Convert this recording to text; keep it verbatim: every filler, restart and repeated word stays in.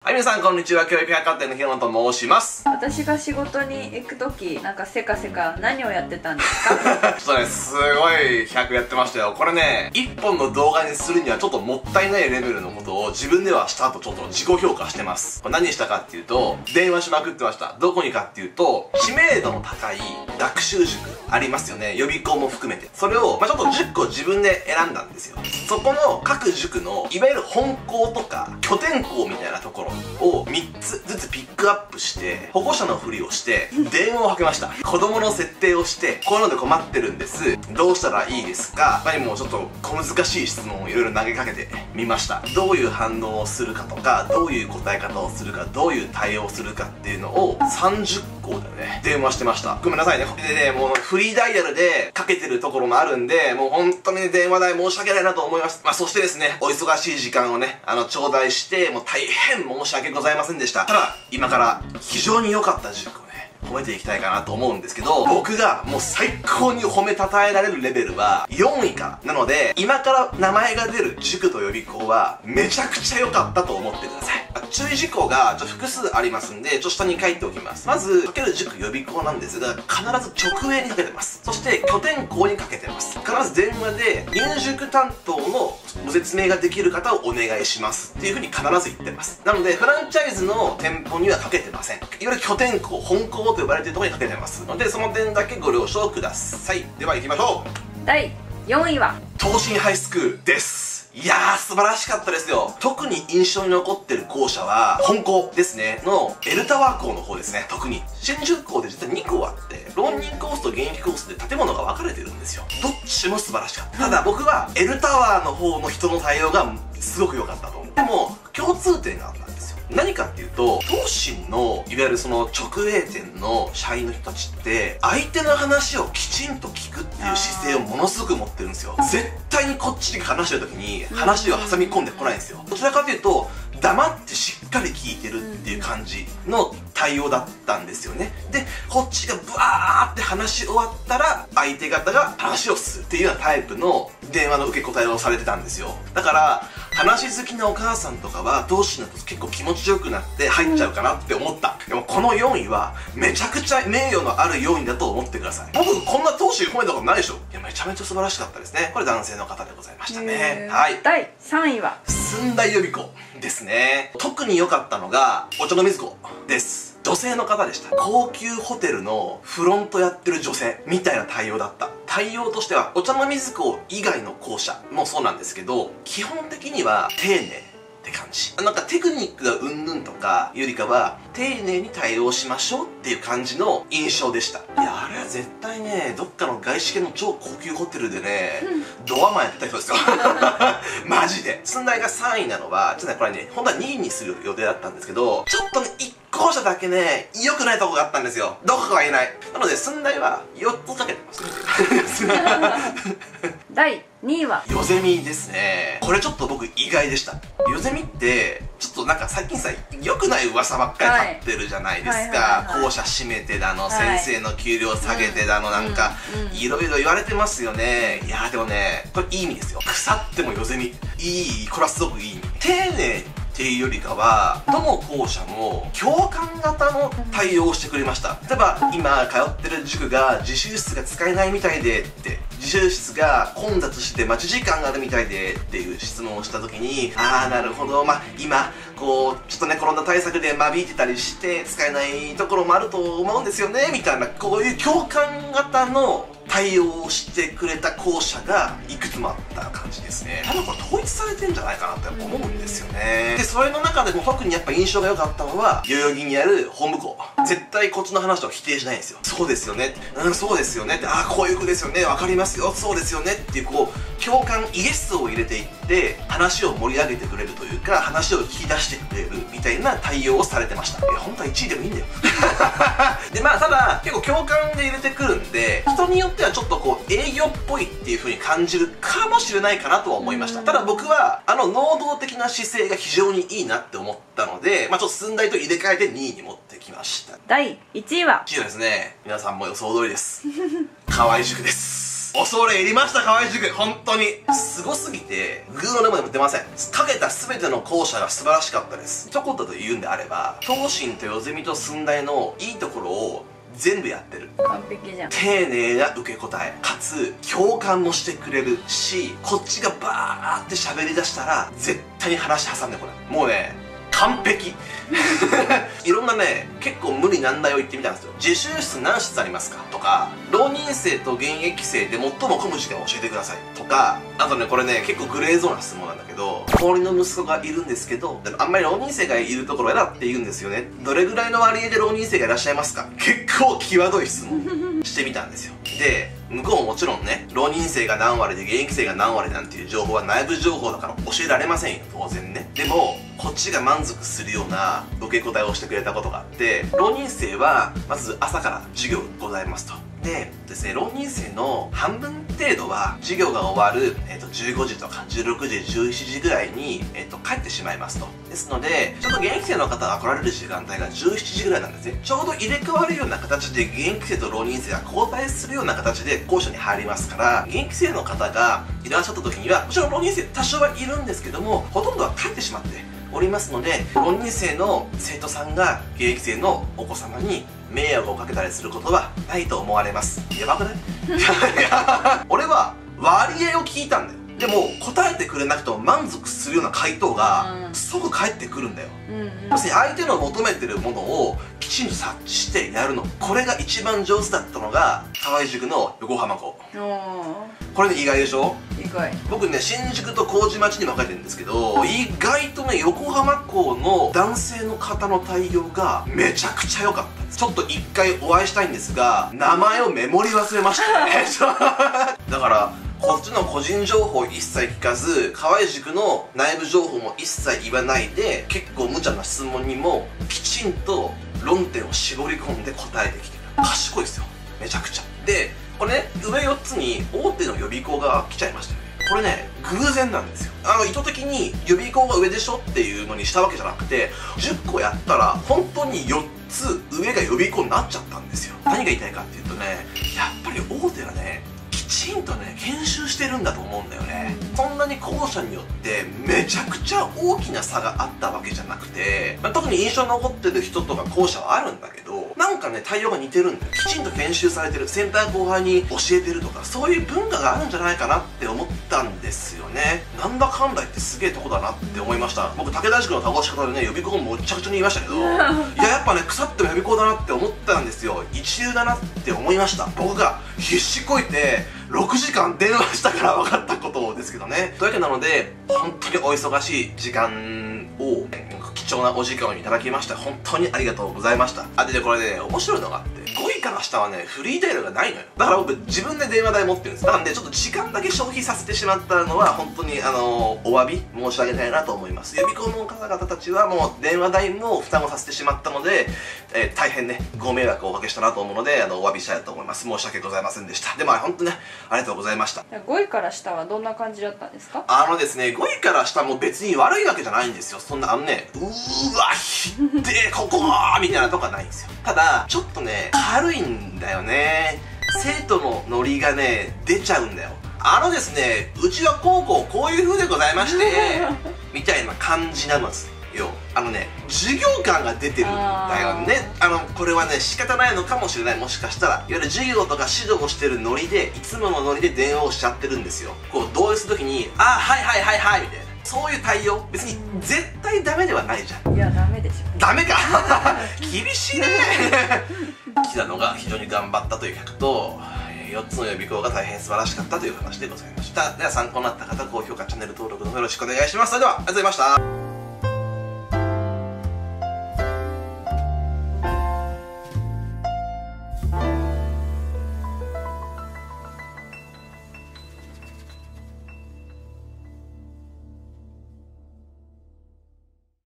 はい、皆さんこんにちは。教育百貨店の平野と申します。 私が仕事に行くとき、なんかせかせか何をやってたんですか？ ちょっとね、すごいひゃくやってましたよ。これね、いっぽんの動画にするにはちょっともったいないレベルのことを自分ではした後ちょっと自己評価してます。これ何したかっていうと、電話しまくってました。どこにかっていうと、知名度の高い学習塾ありますよね。予備校も含めて。それを、まあ、ちょっとじゅっこ自分で選んだんですよ。そこの各塾の、いわゆる本校とか拠点校みたいなところをみっつずつピックアップして保護者のふりをして電話をかけました。子供の設定をしてこういうので困ってるんです、どうしたらいいですか。他にもちょっと小難しい質問をいろいろ投げかけてみました。どういう反応をするかとか、どういう答え方をするか、どういう対応をするかっていうのをさんじゅっこでね電話してました。ごめんなさいね。でね、もうフリーダイヤルでかけてるところもあるんで、もう本当に電話代申し訳ないなと思います。まあそしてですね、お忙しい時間をねあの頂戴してもう大変申し訳ございませんでした。ただ今から非常に良かった塾をね褒めていきたいかなと思うんですけど、僕がもう最高に褒めたたえられるレベルはよんいからなので、今から名前が出る塾と予備校はめちゃくちゃ良かったと思ってください。注意事項がちょっと複数ありますんで、ちょっと下に書いておきます。まずかける塾予備校なんですが、必ず直営にかけてます。そして拠点校にかけてます。必ず電話で入塾担当のご説明ができる方をお願いしますっていう風に必ず言ってます。なのでフランチャイズの店舗にはかけてません。いわゆる拠点校、本校と呼ばれているところにかけてますので、その点だけご了承ください。では行きましょう。 だいよんいは東進ハイスクールです。いやー素晴らしかったですよ。特に印象に残ってる校舎は本校ですねのエルタワー校の方ですね。特に新宿校で実はにこあって、浪人コースと現役コースで建物が分かれてるんですよ。どっちも素晴らしかった。ただ僕はエルタワーの方の人の対応がすごく良かったと思う。でも共通点があったんですよ。何かっていうと、東進のいわゆるその直営店の社員の人たちって相手の話をきちんと聞くっていう姿勢をものすごく持ってるんですよ。絶対にこっちに話してる時に話を挟み込んでこないんですよ。どちらかというと黙ってしっかり聞いてるっていう感じの対応だったんですよね。でこっちがブワーって話し終わったら相手方が話をするっていうようなタイプの電話の受け答えをされてたんですよ。だから話好きなお母さんとかは東進だと結構気持ちよくなって入っちゃうかなって思った。でもこのよんいはめちゃくちゃ名誉のあるよんいだと思ってください。僕こんな東進褒めたことないでしょ。いやめちゃめちゃ素晴らしかったですね。これ男性の方でございましたね。はい。 だいさんいは駿台予備校ですね。特に良かったのがお茶の水校です。女性の方でした。高級ホテルのフロントやってる女性みたいな対応だった。対応としてはお茶の水校以外の校舎もそうなんですけど、基本的には丁寧って感じ。なんかテクニックがうんぬんとかよりかは丁寧に対応しましょうっていう感じの印象でした。いやあれは絶対ねどっかの外資系の超高級ホテルでね、うん、ドアマンやってた人ですよマジで。駿台がさんいなのはちょっとねこれね本当はにいにする予定だったんですけど、ちょっとねいっ校舎だけね良くないとこがあったんですよ。どこかは言えない。なので駿台はよっつかけてますだいにいはヨゼミですね。これちょっと僕意外でした。ヨゼミってちょっとなんか最近さ良くない噂ばっかり立ってるじゃないですか。校舎閉めてだの、はい、先生の給料下げてだの、なんかいろいろ言われてますよね。いやーでもねこれいい意味ですよ。腐ってもヨゼミいい、これはすごくいい意味。丁寧っていうよりかはどの校舎も共感型の対応をしてくれました。例えば今通ってる塾が自習室が使えないみたいでって、自習室が混雑して待ち時間があるみたいでっていう質問をした時に、ああなるほど、まあ今こうちょっとねコロナ対策で間引いてたりして使えないところもあると思うんですよねみたいな、こういう共感型の対応をしてくれた校舎がいくつもあった感じですね。多分これ統一されてんじゃないかなって思うんですよね。でそれの中でも特にやっぱ印象が良かったのは代々木にある本部校。絶対こっちの話を否定しないんですよ。そうですよね、うんそうですよねって、ああこういう子ですよね、わかりますよ、そうですよねっていうこう共感イエスを入れていって話を盛り上げてくれるというか、話を引き出してくれるみたいな対応をされてました。いや本当はいちいでもいいんだよでまあただ結構共感で入れてくるんで、人によってはちょっとこう営業っぽいっていう風に感じるかもしれないかなとは思いました。ただ僕はあの能動的な姿勢が非常にいいなって思ったので、まあちょっと駿台と入れ替えてにいに持ってきました。 だいいちいはいちいはですね、皆さんも予想通りです河合塾です。 恐れ入りました、河合塾。本当にすごすぎてグーの根も出ません。かけた全ての校舎が素晴らしかったです。一言で言うんであれば、東進とよゼミと寸大のいいところを全部やってる。 完璧じゃん。 丁寧な受け答えかつ共感もしてくれるし、こっちがバーって喋りだしたら絶対に話挟んでこない。もうね完璧いろんなね結構無理難題を言ってみたんですよ。自習室何室ありますかとか、浪人生と現役生で最も混む時間を教えてくださいとか、あとねこれね結構グレーゾーンな質問なんだけど、氷の息子がいるんですけどあんまり浪人生がいるところやだって言うんですよね、どれぐらいの割合で浪人生がいらっしゃいますか。結構際どい質問してみたんですよ。で向こうももちろんね浪人生が何割で現役生が何割なんていう情報は内部情報だから教えられませんよ、当然ね。でもこっちが満足するような受け答えをしてくれたことがあって、浪人生はまず朝から授業ございますと。でですね、浪人生の半分程度は授業が終わる、えー、とじゅうごじとかじゅうろくじじゅうしちじぐらいに、えー、と帰ってしまいますと。ですのでちょっと現役生の方が来られる時間帯がじゅうしちじぐらいなんですね。ちょうど入れ替わるような形で現役生と浪人生が交代するような形で校舎に入りますから、現役生の方がいらっしゃった時にはもちろん浪人生多少はいるんですけども、ほとんどは帰ってしまっておりますので、浪人生の生徒さんが現役生のお子様に迷惑をかけたりすることはないと思われます。やばくない？いやいや俺は割合を聞いたんだよ。でも答えてくれなくても満足するような回答が即返ってくるんだよ。要するに相手の求めてるものをきちんと察知してやるの、これが一番上手だったのが河合塾の横浜校。これね意外でしょ。 意外。 僕ね新宿と麹町に分かれてるんですけど、意外とね横浜校の男性の方の対応がめちゃくちゃ良かったです。ちょっと一回お会いしたいんですが名前をメモり忘れましたねだからこっちの個人情報一切聞かず、河合塾の内部情報も一切言わないで、結構無茶な質問にもきちんと論点を絞り込んで答えてきてる。賢いですよめちゃくちゃ。でこれね上よっつに大手の予備校が来ちゃいましたよね。これね偶然なんですよ。あの意図的に予備校が上でしょっていうのにしたわけじゃなくて、じゅっこやったら本当によっつ上が予備校になっちゃったんですよ。何が言いたいかっていうとね、やっぱり大手がねきちんとね研修してるんだと思うんだよね。そんなに校舎によってめちゃくちゃ大きな差があったわけじゃなくて、まあ、特に印象に残ってる人とか校舎はあるんだけど、なんかね対応が似てるんだよ。きちんと研修されてる、先輩後輩に教えてるとか、そういう文化があるんじゃないかなって思ったんですよね。なんだかんだ言ってすげえとこだなって思いました。僕武田塾の倒し方でね予備校もむちゃくちゃに言いましたけどいややっぱね腐っても予備校だなって思ったんですよ。一流だなって思いました。僕が必死こいてろくじかん電話したから分かったことですけどね。というわけなので本当にお忙しい時間を貴重なお時間をいただきまして本当にありがとうございました。あでねこれね面白いのがあって、ごいから下はねフリーダイヤルがないのよ。だから僕自分で電話代持ってるんです。だからねちょっと時間だけ消費させてしまったのは本当にあのー、お詫び申し上げたいなと思います。予備校の方々たちはもう電話代も負担をさせてしまったので、えー、大変ねご迷惑をおかけしたなと思うのであのお詫びしたいと思います。申し訳ございませんでした。でも本当にねありがとうございました。 ごいから下はどんな感じだったんですか？ あのですねごいから下も別に悪いわけじゃないんですよ。そんなあのねうーわひでここみたいなとこはないんですよ。ただちょっとね軽いんだよね。生徒のノリがね出ちゃうんだよ。あのですねうちは高校こういう風でございましてみたいな感じなんですよ。あのね授業感が出てるんだよね。あのこれはね仕方ないのかもしれない。もしかしたらいわゆる授業とか指導をしてるノリでいつものノリで電話をしちゃってるんですよ。こう同意する時に「あはいはいはいはい」みたいな、そういう対応別に絶対ダメではないじゃん。 いやダメでしょ。 ダメか厳しいね来たのが非常に頑張ったという客とよっつの予備校が大変素晴らしかったという話でございました。では参考になった方高評価チャンネル登録の方よろしくお願いします。それではありがとうございました。